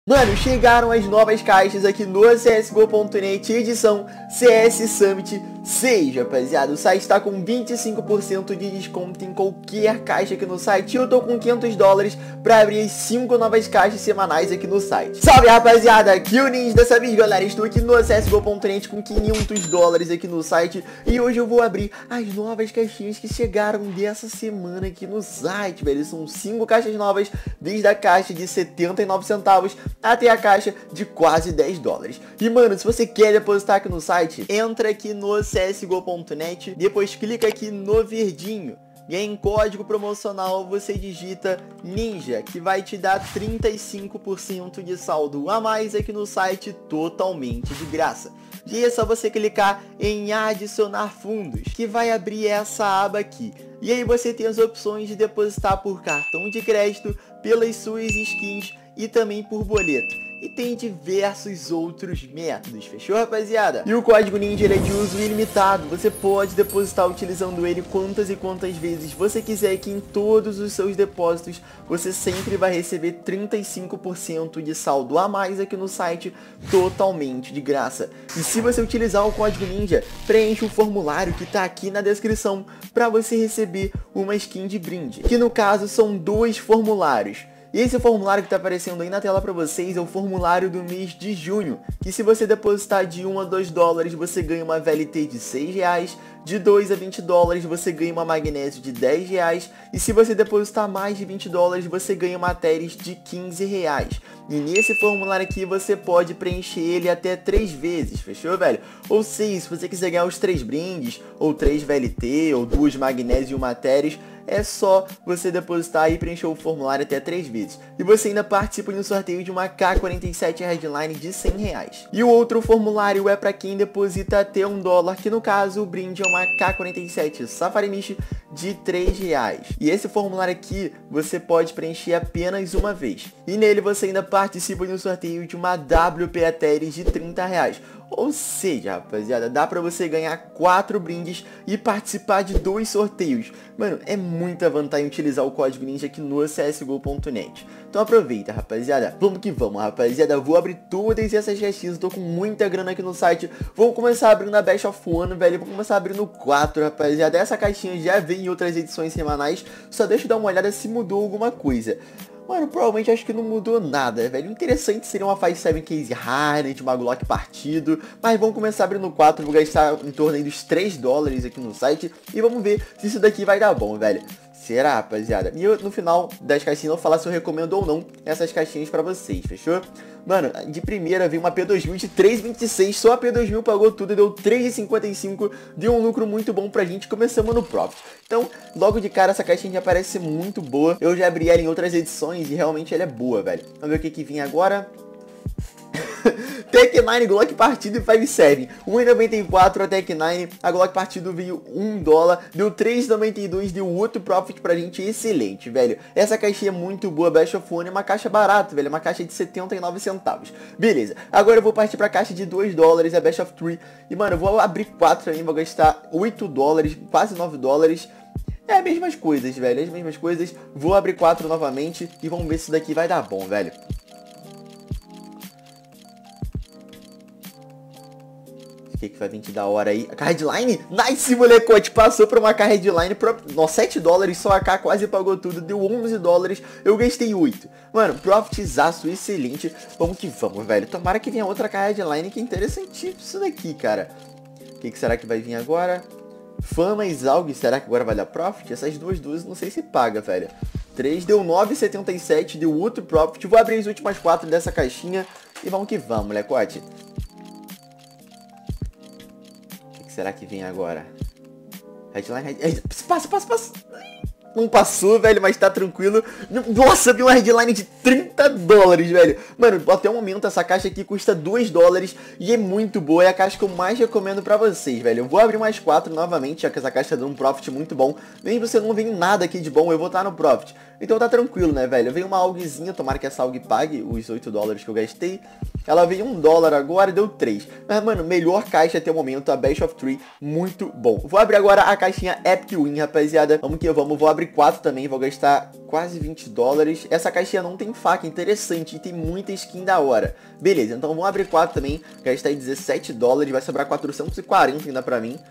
Mano, chegaram as novas caixas aqui no CSGO.net, edição CS Summit 6, rapaziada. O site está com 25% de desconto em qualquer caixa aqui no site. E eu tô com $500 pra abrir as 5 novas caixas semanais aqui no site. Salve, rapaziada, aqui é o Ninja dessa vez, galera. Estou aqui no CSGO.net com $500 aqui no site. E hoje eu vou abrir as novas caixinhas que chegaram dessa semana aqui no site, velho. São 5 caixas novas, desde a caixa de 79 centavos até a caixa de quase $10. E mano, se você quer depositar aqui no site, entra aqui no CSGO.net, depois clica aqui no verdinho. E aí, em código promocional você digita Ninja, que vai te dar 35% de saldo a mais aqui no site, totalmente de graça. E é só você clicar em adicionar fundos, que vai abrir essa aba aqui. E aí você tem as opções de depositar por cartão de crédito, pelas suas skins e também por boleto. E tem diversos outros métodos, fechou, rapaziada? E o código Ninja ele é de uso ilimitado, você pode depositar utilizando ele quantas e quantas vezes você quiser, que em todos os seus depósitos você sempre vai receber 35% de saldo a mais aqui no site, totalmente de graça. E se você utilizar o código Ninja, preencha o formulário que tá aqui na descrição para você receber uma skin de brinde, que no caso são 2 formulários. E esse formulário que está aparecendo aí na tela para vocês é o formulário do mês de junho, que se você depositar de $1 a $2 você ganha uma VLT de R$6, de $2 a $20 você ganha uma magnésio de R$10, e se você depositar mais de $20 você ganha uma Teres de R$15. E nesse formulário aqui você pode preencher ele até 3 vezes, fechou, velho? Ou seja, se você quiser ganhar os 3 brindes, ou 3 VLT, ou 2 magnésios e uma Teres, é só você depositar e preencher o formulário até 3 vezes. E você ainda participa de um sorteio de uma K47 Headline de R$100. E o outro formulário é para quem deposita até $1, que no caso o brinde é uma K47 Safari Mish de R$3. E esse formulário aqui você pode preencher apenas uma vez. E nele você ainda participa de um sorteio de uma WP Teres de R$30. Ou seja, rapaziada, dá pra você ganhar 4 brindes e participar de 2 sorteios. Mano, é muita vantagem utilizar o código Ninja aqui no CSGO.net. Então aproveita, rapaziada. Vamos que vamos, rapaziada. Vou abrir todas essas caixinhas. Tô com muita grana aqui no site. Vou começar abrindo a Best of One, velho. Vou começar abrindo 4, rapaziada. Essa caixinha já vem em outras edições semanais. Só deixa eu dar uma olhada se mudou alguma coisa. Mano, provavelmente acho que não mudou nada, velho. Interessante seria uma 5.7 Case Hardened, uma Glock partido. Mas vamos começar abrindo 4, vou gastar em torno aí dos $3 aqui no site. E vamos ver se isso daqui vai dar bom, velho. Será, rapaziada? E eu, no final das caixinhas, eu vou falar se eu recomendo ou não essas caixinhas pra vocês, fechou? Mano, de primeira veio uma P2000 de 3,26, só a P2000 pagou tudo, deu 3,55, deu um lucro muito bom pra gente, começamos no Profit. Então, logo de cara, essa caixinha já parece muito boa, eu já abri ela em outras edições e realmente ela é boa, velho. Vamos ver o que vinha agora. Tech9 Glock partido e 5.7, 1,94 a Tech9, a Glock partido veio $1, deu 3,92, deu outro profit pra gente, excelente, velho. Essa caixinha é muito boa, Best of One é uma caixa barata, velho, é uma caixa de 79 centavos. Beleza, agora eu vou partir pra caixa de $2, a Best of 3, e mano, eu vou abrir 4 também, vou gastar $8, quase $9. É as mesmas coisas, velho, as mesmas coisas. Vou abrir 4 novamente e vamos ver se isso daqui vai dar bom, velho. O que vai vir de da hora aí? A Headline? Nice, molecote! Passou pra uma Headline. Nossa, $7, só a K quase pagou tudo. Deu $11, eu gastei 8. Mano, profitzaço excelente. Vamos que vamos, velho. Tomara que venha outra Headline, que é interessantíssimo isso daqui, cara. O que será que vai vir agora? Fama e Zalg, será que agora vai dar profit? Essas duas não sei se paga, velho. 3 deu 9,77, deu outro profit. Vou abrir as últimas 4 dessa caixinha e vamos que vamos, molecote. Será que vem agora? Headline. Passa. Não passou, velho, mas tá tranquilo. Nossa, vi uma headline de $30, velho. Mano, até o momento essa caixa aqui custa $2 e é muito boa. É a caixa que eu mais recomendo pra vocês, velho. Eu vou abrir mais 4 novamente, já que essa caixa tá dando um profit muito bom. Mesmo você não vem nada aqui de bom, eu vou estar no profit. Então tá tranquilo, né, velho? Veio uma AUGzinha, tomara que essa AUG pague os 8 dólares que eu gastei. Ela veio 1 dólar agora, deu 3. Mas, mano, melhor caixa até o momento, a Best of 3, muito bom. Vou abrir agora a caixinha Epic Win, rapaziada. Vamos que vamos, vou abrir 4 também, vou gastar quase 20 dólares. Essa caixinha não tem faca, interessante, e tem muita skin da hora. Beleza, então vamos abrir 4 também, gastar aí 17 dólares, vai sobrar 440 ainda pra mim.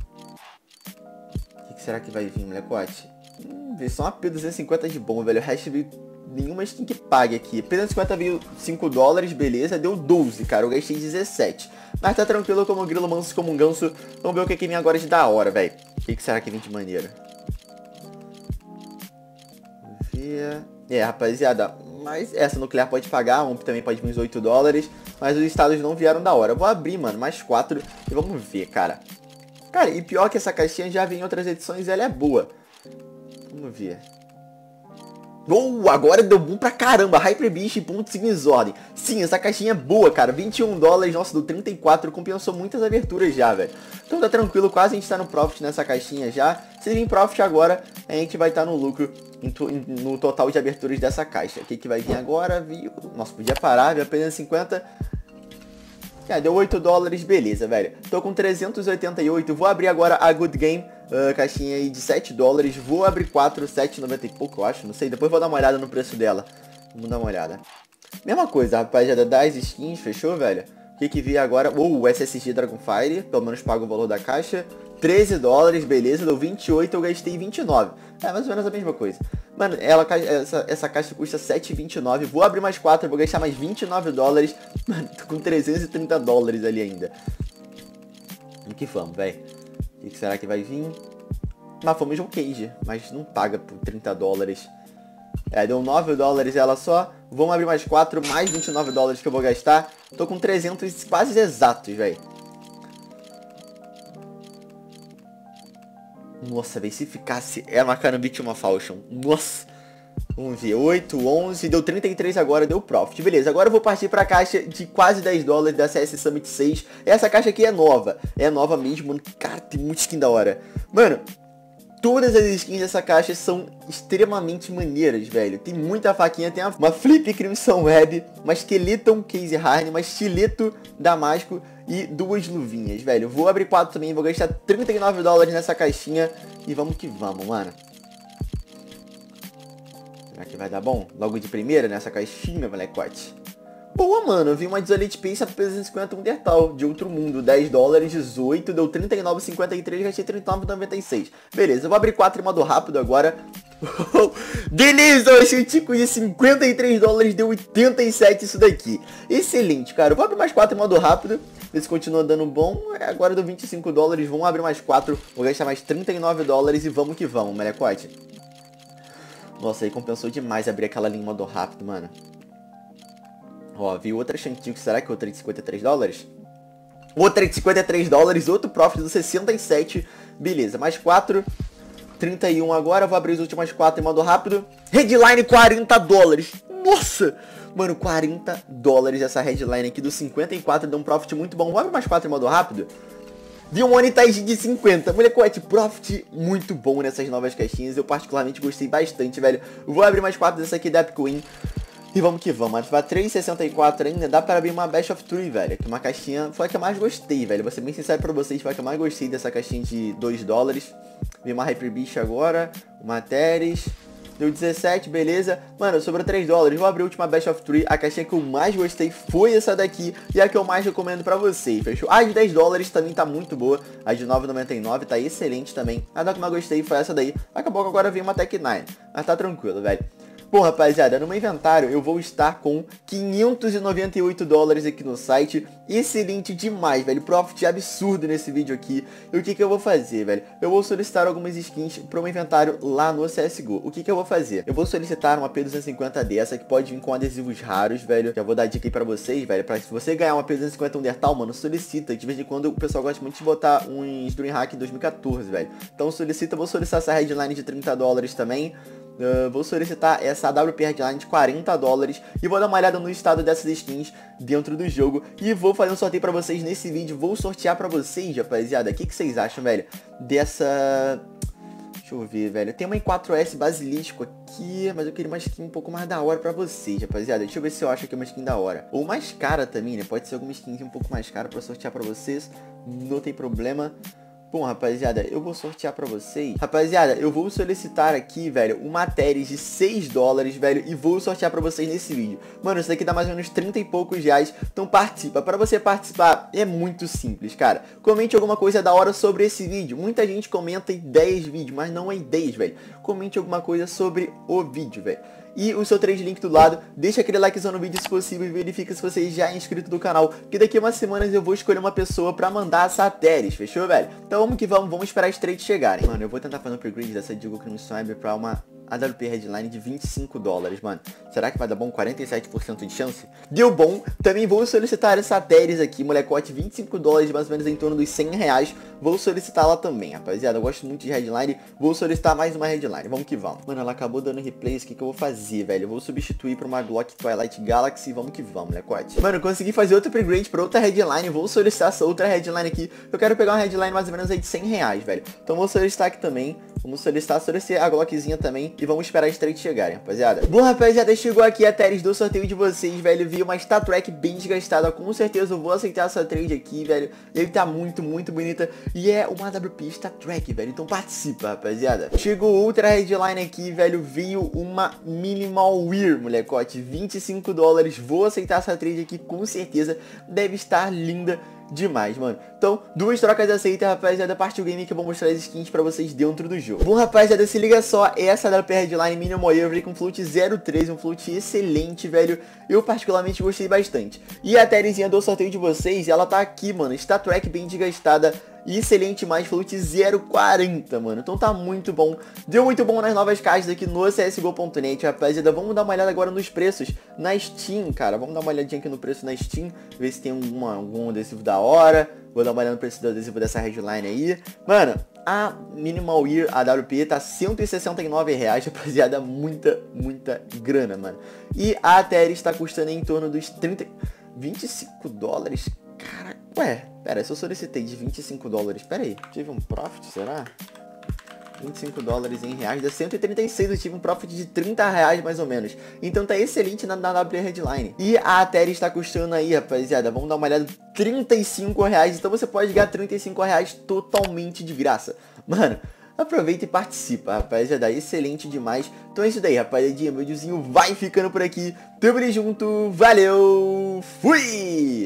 O que será que vai vir, molecote? Veio só uma P250 de bom, velho. O resto veio nenhuma skin que pague aqui. P250 veio 5 dólares, beleza. Deu 12, cara. Eu gastei 17. Mas tá tranquilo, como um grilo, manso como um ganso. Vamos ver o que vem agora de da hora, velho. O que será que vem de maneira? Vamos ver. Rapaziada. Mas essa nuclear pode pagar. Um também pode vir uns 8 dólares. Mas os estados não vieram da hora. Eu vou abrir, mano, mais 4. E vamos ver, cara. Cara, e pior que essa caixinha já vem em outras edições e ela é boa. Vamos ver. Agora deu bom pra caramba. Hyper Beast e ponto signos ordem. Sim, essa caixinha é boa, cara. 21 dólares, nossa, do 34. Compensou muitas aberturas já, velho. Então tá tranquilo, quase a gente tá no profit nessa caixinha já. Se vir profit agora, a gente vai estar no lucro no total de aberturas dessa caixa. O que vai vir agora? Nossa, podia parar, veio apenas 50. Deu 8 dólares, beleza, velho. Tô com 388, vou abrir agora a Good Game, caixinha aí de 7 dólares. Vou abrir 4, 7,90 e pouco, eu acho, não sei. Depois vou dar uma olhada no preço dela. Vamos dar uma olhada. Mesma coisa, rapaziada, das skins, fechou, velho? O que vi agora? O SSG Dragonfire, pelo menos paga o valor da caixa. 13 dólares, beleza, deu 28, eu gastei 29. É mais ou menos a mesma coisa. Mano, essa caixa custa 7,29. Vou abrir mais 4, vou gastar mais 29 dólares. Mano, tô com 330 dólares ali ainda. Vamos que vamos, velho. O que será que vai vir? Uma Fome John Cage, mas não paga por 30 dólares. Deu 9 dólares ela só. Vamos abrir mais 4, mais 29 dólares que eu vou gastar. Tô com 300 quase exatos, velho. Nossa, velho, se ficasse... uma Carambit e uma Falchion. Nossa. Vamos ver, 8, 11, deu 33 agora, deu profit. Beleza, agora eu vou partir pra caixa de quase 10 dólares da CS Summit 6. Essa caixa aqui é nova. É nova mesmo. Cara, tem muita skin da hora. Mano, todas as skins dessa caixa são extremamente maneiras, velho. Tem muita faquinha, tem uma Flip Crimson Web, uma Skeleton Case Harn, uma Stiletto Damasco e 2 luvinhas, velho. Vou abrir 4 também, vou gastar 39 dólares nessa caixinha e vamos que vamos, mano. Será que vai dar bom? Logo de primeira nessa caixinha, molecote. Boa, mano, eu vi uma Desolate Pace a P250 Undertal, de outro mundo, 10 dólares, 18, deu 39,53, gastei 39,96. Beleza, eu vou abrir 4 em modo rápido agora. Beleza, eu achei um tico de 53 dólares, deu 87 isso daqui. Excelente, cara, eu vou abrir mais 4 em modo rápido, ver se continua dando bom. Agora deu 25 dólares, vamos abrir mais 4, vou gastar mais 39 dólares e vamos que vamos, molecote. Nossa, aí compensou demais abrir aquela linha em modo rápido, mano. Ó, vi outra Shantico, será que outra de 53 dólares? Outra de 53 dólares, outro profit do 67, beleza, mais 4, 31 agora, vou abrir as últimas 4 em modo rápido. Headline 40 dólares, nossa, mano, 40 dólares essa headline aqui do 54, deu um profit muito bom. Vou abrir mais 4 em modo rápido. Vi um monetize de 50, molecote, profit muito bom nessas novas caixinhas, eu particularmente gostei bastante, velho. Vou abrir mais 4 dessa aqui da Epic Win. E vamos que vamos, ativar 3,64 ainda, dá para abrir uma Best of 3, velho. Que uma caixinha foi a que eu mais gostei, velho. Vou ser bem sincero pra vocês, foi a que eu mais gostei dessa caixinha de 2 dólares. Vi uma Hyper Beast agora, uma Teres, deu 17, beleza. Mano, sobrou 3 dólares, vou abrir a última Best of 3. A caixinha que eu mais gostei foi essa daqui e a que eu mais recomendo pra vocês, fechou? A de 10 dólares também tá muito boa, a de 9,99 tá excelente também. A da que eu mais gostei foi essa daí. Acabou que agora veio uma Tech 9, mas tá tranquilo, velho. Bom, rapaziada, no meu inventário eu vou estar com 598 dólares aqui no site. Excelente demais, velho. Profit absurdo nesse vídeo aqui. E o que eu vou fazer, velho? Eu vou solicitar algumas skins para o meu inventário lá no CSGO. O que eu vou fazer? Eu vou solicitar uma P250 dessa, que pode vir com adesivos raros, velho. Já vou dar dica aí pra vocês, velho. Pra se você ganhar uma P250 Undertal, mano, solicita. De vez em quando o pessoal gosta muito de botar uns DreamHack 2014, velho. Então solicita, vou solicitar essa headline de 30 dólares também. Vou solicitar essa AWP Headline de 40 dólares e vou dar uma olhada no estado dessas skins dentro do jogo e vou fazer um sorteio pra vocês nesse vídeo. Vou sortear pra vocês, rapaziada. O que vocês acham, velho, dessa... Deixa Deixa eu ver, velho. Tem uma i4S basilisco aqui, mas eu queria uma skin um pouco mais da hora pra vocês, rapaziada. Deixa eu ver se eu acho aqui uma skin da hora. Ou mais cara também, né? Pode ser alguma skin um pouco mais cara pra sortear pra vocês. Não tem problema. Bom, rapaziada, eu vou sortear pra vocês. Rapaziada, eu vou solicitar aqui, velho, uma Ateris de 6 dólares, velho, e vou sortear pra vocês nesse vídeo. Mano, isso daqui dá mais ou menos 30 e poucos reais, então participa. Pra você participar, é muito simples, cara. Comente alguma coisa da hora sobre esse vídeo. Muita gente comenta ideias de vídeo, mas não é ideias, velho. Comente alguma coisa sobre o vídeo, velho. E o seu trade link do lado, deixa aquele likezão no vídeo se possível e verifica se você já é inscrito no canal, que daqui a umas semanas eu vou escolher uma pessoa pra mandar essa Ateris, fechou, velho? Então vamos que vamos esperar os trades chegarem. Mano, eu vou tentar fazer um upgrade dessa Deagle Cream Sniper pra uma AWP Headline de 25 dólares, mano. Será que vai dar bom? 47% de chance? Deu bom. Também vou solicitar essa Ateris aqui, molecote, 25 dólares, mais ou menos em torno dos 100 reais. Vou solicitá-la também, rapaziada. Eu gosto muito de Headline. Vou solicitar mais uma Headline. Vamos que vamos. Mano, ela acabou dando replays. O que eu vou fazer, velho? Eu vou substituir por uma Glock Twilight Galaxy. Vamos que vamos, molecote. Mano, eu consegui fazer outro upgrade pra outra Headline. Vou solicitar essa outra Headline aqui. Eu quero pegar uma Headline mais ou menos aí de 100 reais, velho. Então vou solicitar aqui também. Vamos solicitar a Glockzinha também. E vamos esperar os trades chegarem, rapaziada. Bom, rapaziada, chegou aqui a Ateris do sorteio de vocês, velho. Vi uma Star Trek bem desgastada. Com certeza eu vou aceitar essa trade aqui, velho. Ele tá muito, muito bonita. E é uma AWP Star Trek, velho. Então participa, rapaziada. Chegou outra headline aqui, velho. Veio uma Minimal Wear, molecote. 25 dólares. Vou aceitar essa trade aqui com certeza. Deve estar linda demais, mano. Então, duas trocas aceitas, rapaziada. Partiu game que eu vou mostrar as skins pra vocês dentro do jogo. Bom, rapaziada, se liga só. Essa AWP Headline Minimal Wear com float 03, um float excelente, velho. Eu particularmente gostei bastante. E a Terizinha do sorteio de vocês, ela tá aqui, mano. Star Trek bem desgastada. Excelente, mais float 0,40, mano. Então tá muito bom. Deu muito bom nas novas caixas aqui no CSGO.net, rapaziada. Vamos dar uma olhada agora nos preços na Steam, cara. Vamos dar uma olhadinha aqui no preço na Steam. Ver se tem algum adesivo da hora. Vou dar uma olhada no preço do adesivo dessa headline aí. Mano, a Minimal Wear AWP tá 169 reais, rapaziada. Muita grana, mano. E a Ateris tá custando em torno dos 25 dólares. Cara, ué, pera, se eu solicitei de 25 dólares, pera aí, tive um profit, será? 25 dólares em reais, dá 136, eu tive um profit de 30 reais mais ou menos. Então tá excelente na WP Headline. E a Ateris tá custando aí, rapaziada, vamos dar uma olhada, 35 reais. Então você pode ganhar 35 reais totalmente de graça. Mano, aproveita e participa, rapaziada, excelente demais. Então é isso daí, rapaziadinha, meu videozinho vai ficando por aqui. Tamo junto, valeu, fui!